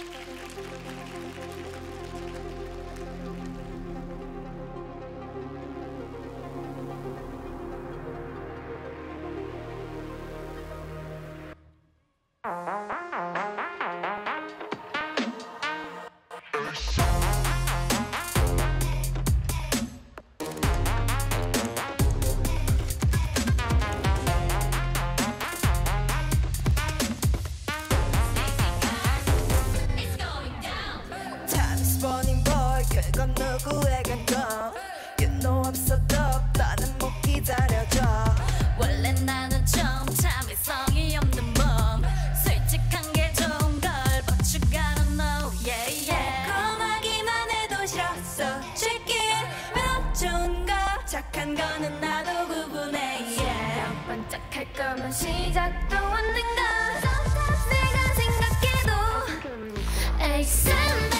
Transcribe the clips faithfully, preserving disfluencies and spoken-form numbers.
그건 누구에겐도 You know I'm so dope 너는 못 기다려줘 원래 나는 좀 참을성이 없는 몸 솔직한 게 좋은 걸 But you gotta know yeah yeah 고마기만 해도 싫었어 Tricky 왜 좋은 거 착한 거는 나도 구분해 yeah 반짝할 거면 시작도 없는 거 내가 생각해도 에이스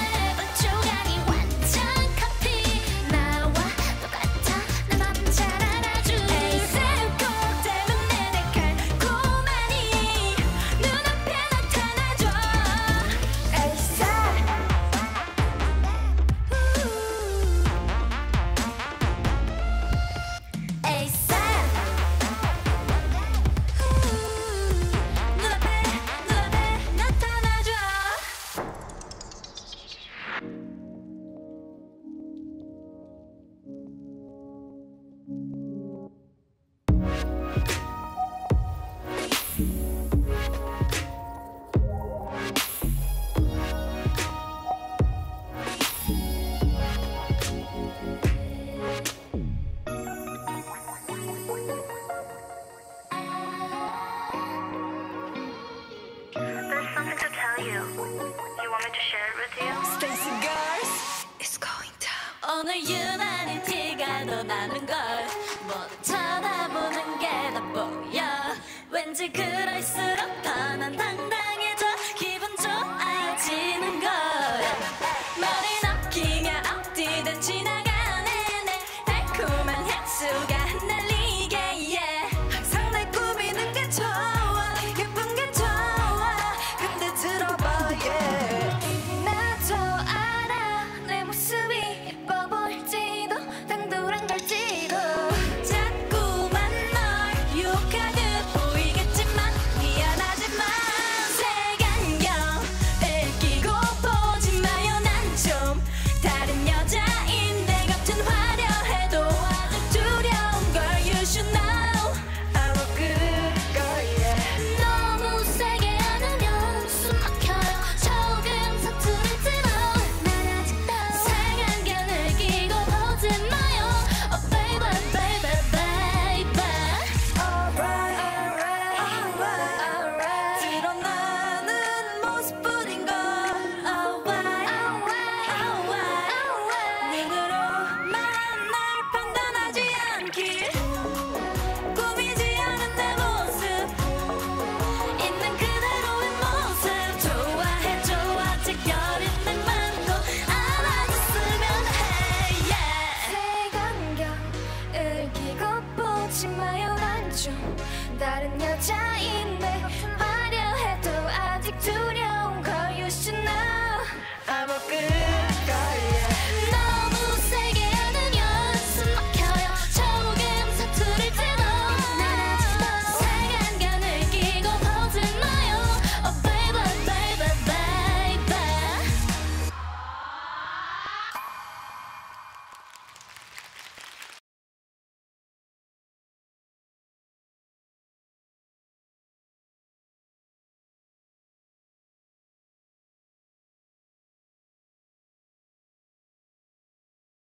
You. You want me to share it with you? Stacy girls, it's going down. 오늘 유난히 티가 더 나는 걸 모두 쳐다보는 게 다 보여 왠지 그럴수록 더 난